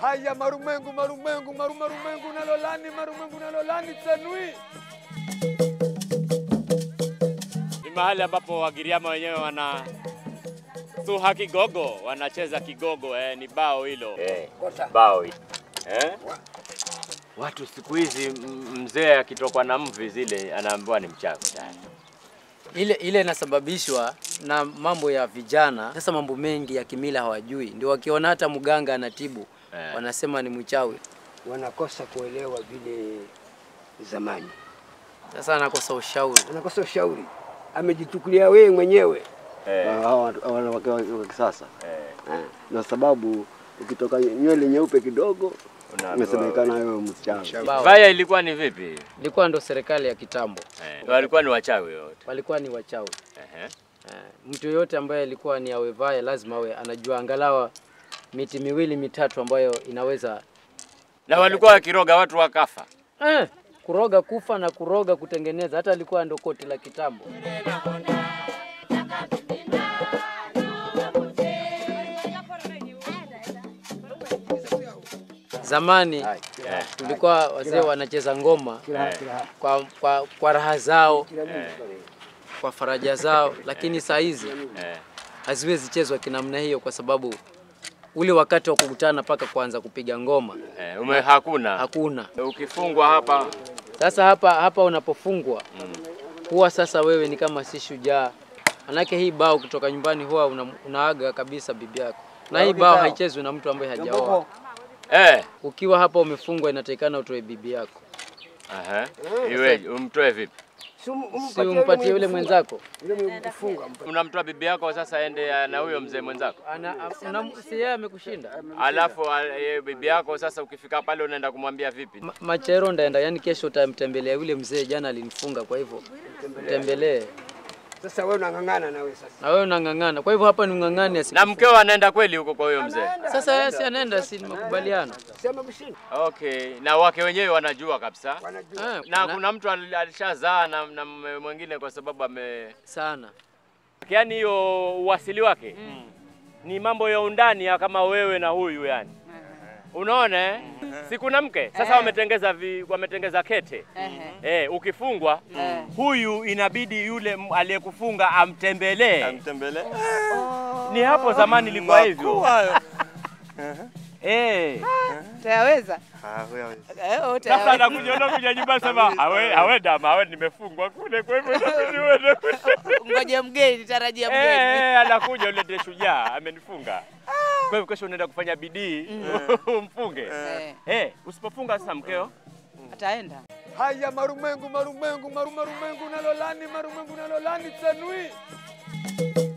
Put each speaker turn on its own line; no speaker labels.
Haya marumengu nalolani tanui.
Ni mahali ambapo Wagiriama wenyewe wana suha kigogo, wanacheza kigogo, ni bao hilo. Bao hilo. Watu siku hizi mzee akitokwa na mvi zile anaambiwa ni mchawi tayari.
Ile inasababishwa na mambo ya vijana. Sasa mambo mengi ya kimila hawajui. Ndio wakiona hata mganga anatibu, wanasema ni mchawi.
Wanakosa kuelewa vile zamani.
Sasa anakosa ushauri.
Amejichukulia wewe mwenyewe.
Wanawake wa kisasa. Na sababu ukitoka nywele nyeupe kidogo umesemekana wewe mchawi.
Vaya ilikuwa ni vipi?
Ilikuwa ndo serikali ya kitambo.
Walikuwa ni wachawi wote.
Walikuwa ni wachawi. Mtu yote ambaye alikuwa ni awe vaya lazima awe anajua angalau miti miwili mitatu ambayo inaweza.
Na walikuwa wakiroga watu wakafa.
Kuroga kufa na kuroga kutengeneza, hata alikuwa ndo koti la kitambo. Zamani tulikuwa wazee wanacheza ngoma kwa raha zao, kwa faraja zao, lakini saa hizi haziwezi chezwa kinamna hiyo kwa sababu ule wakati wa kukutana paka kuanza kupiga ngoma hakuna.
Ukifungwa hapa
sasa, hapa unapofungwa huwa sasa wewe ni kama si shujaa. Manake hii bao kutoka nyumbani huwa unaaga kabisa bibi yako. Na hii bao haichezwi na mtu ambaye hajaoa. Ukiwa hapa umefungwa inatakikana utoe bibi yako.
Iwe umtoe vipi?
Si umpatie yule mwenzako.
Unamtoa bibi yako sasa aende na huyo mzee mwenzako.
Si yeye amekushinda.
Alafu bibi yako sasa ukifika pale unaenda kumwambia vipi?
Machero ndaenda, yani kesho utamtembelea yule mzee jana alinifunga, kwa hivyo mtembelee.
Sasa wewe unangangana na wewe sasa.
Na wewe unangangana. Kwa hivyo hapa ni ngangani.
Na mkeo anaenda kweli huko kwa huyo mzee?
Sasa yeye si anaenda, si nimekubaliana.
Sema kushinda.
Okay, na wake wenyewe wanajua kabisa. Na kuna mtu alishazaa na mwingine kwa sababu
sana.
Yaani hiyo uwasili wake ni mambo ya undani ya kama wewe na huyu yani. Unaona si kuna mke sasa wametengeza kete. Ukifungwa huyu inabidi yule aliyekufunga amtembelee. Ni hapo zamani ilikuwa hivyo.
Tayaweza?
Sasa anakuja nyumbani sema hawe dama hawe nimefungwa kule, kwa hivyo inabidi uende kule.
Ngoja mgeni, nitarajia mgeni.
Anakuja yule shujaa amenifunga. Kwa hivyo kesho unaenda kufanya bidii umfunge. Usipofunga sasa mkeo
ataenda.
Haya marumengu nalolani tanui.